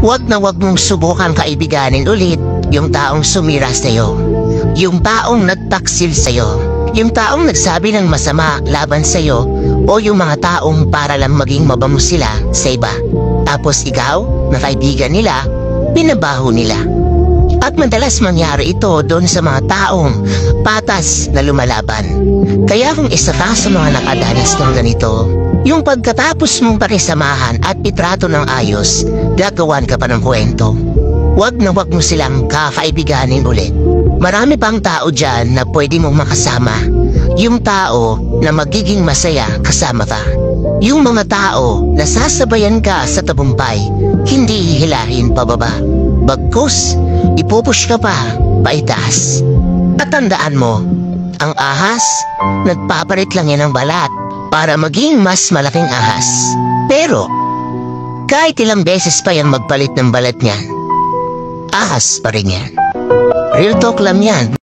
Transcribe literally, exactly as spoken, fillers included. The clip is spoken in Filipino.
Huwag na huwag mong subukan kaibiganin ulit yung taong sumira sa'yo. Yung taong nagtaksil sa'yo. Yung taong nagsabi ng masama laban sa'yo, o yung mga taong para lang maging mabango sila sa iba. Tapos ikaw, na kaibigan nila, binabaho nila. At madalas mangyari ito doon sa mga taong patas na lumalaban. Kaya kung isa ka sa mga nakadanas ng ganito, yung pagkatapos mong pakisamahan at itrato ng ayos, gagawan ka pa ng kwento. Huwag na huwag mo silang kakaibiganin ulit. Marami pang tao dyan na pwede mong makasama. Yung tao na magiging masaya kasama ka. Yung mga tao na sasabayan ka sa tabumpay, hindi hihilahin pababa. Bagkus, ipupush ka pa, paitaas. At tandaan mo, ang ahas, nagpapalit lang yan ng balat para maging mas malaking ahas. Pero, kahit ilang beses pa yan magpalit ng balat niyan, ahas pa rin yan. Real talk lang yan.